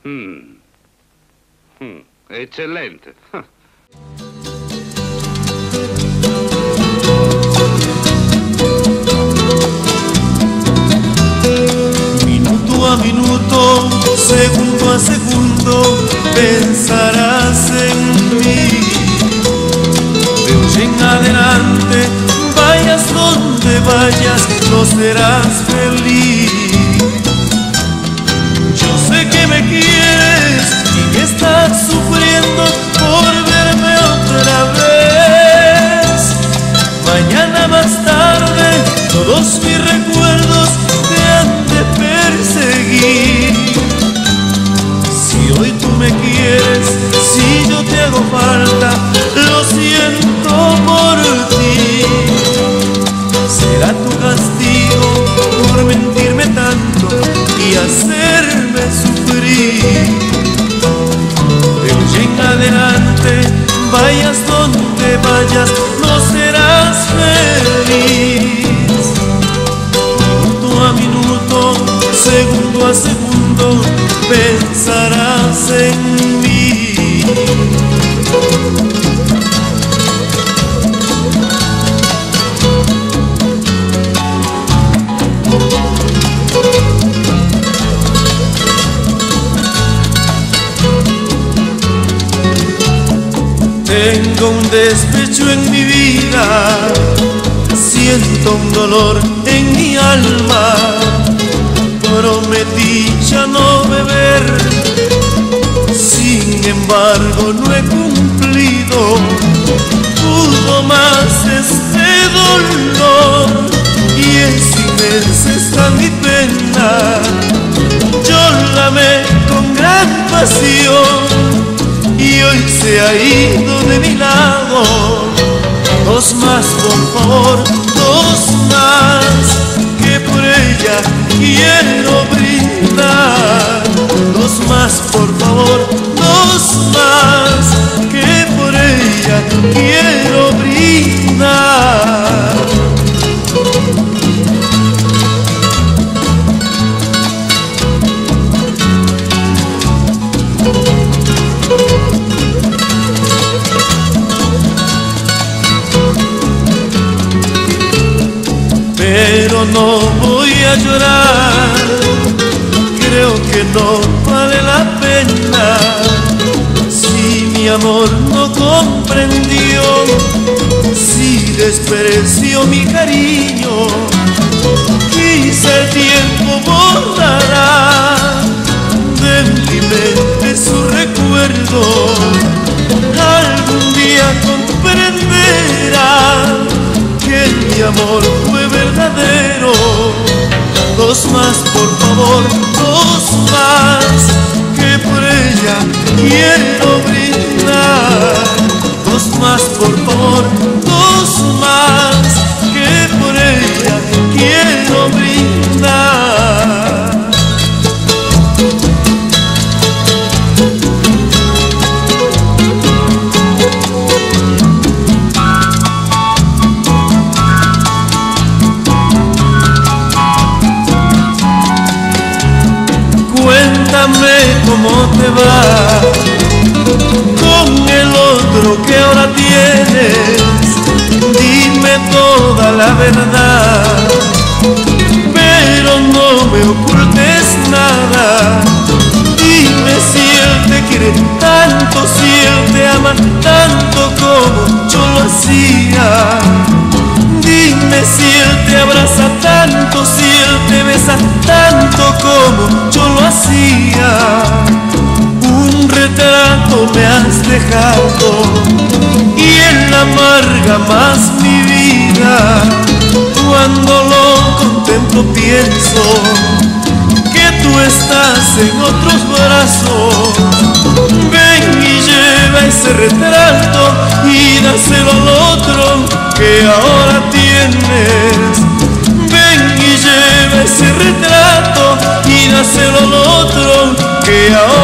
Eccellente. Minuto a minuto, segundo a segundo, pensarás en mí. De hoy en adelante, vayas donde vayas, no serás feliz. Yo sé que me quieres y que estás sufriendo por verme otra vez. Mañana más tarde, todos mis recuerdos te han de perseguir. Si hoy tú me quieres, si yo te hago falta, lo siento por ti. Será tu castigo por mentirme tanto y hacerme sufrir. De hoy en adelante, vayas donde vayas, no serás feliz. Minuto a minuto, segundo a segundo, pensarás en mí. Tengo un despecho en mi vida, siento un dolor en mi alma. Prometí ya no beber, sin embargo no he cumplido. Pudo más este dolor y es inmensa esta mi pena. Yo la amé con gran pasión y hoy se ha ido de mi lado. Dos más, por favor, dos más, que por ella quiero brindar. Dos más, por favor, dos más, que por ella quiero brindar. Pero no voy a llorar, creo que no vale la pena. Si mi amor no comprendió, si despreció mi cariño, quizá el tiempo borrará de mi mente su recuerdo. Algún día comprenderá que mi amor fue verdadero. Dos más, por favor, dos más, que por ella quiero brindar. Dos más, por favor, dos más, que por ella quiero brindar. Cuéntame cómo te va con el otro que ahora tienes. Dime toda la verdad, pero no me ocultes nada. Dime si él te quiere tanto, si él te ama tanto como yo lo hacía. Dime si él te abraza tanto, si él te besa tanto como yo lo hacía. Un retrato me has dejado y él amarga más mi vida. Cuando lo contemplo pienso que tú estás en otros brazos. Ven y lleva ese retrato y dáselo al otro que ahora tienes. Ven y lleva ese retrato y dáselo al otro que ahora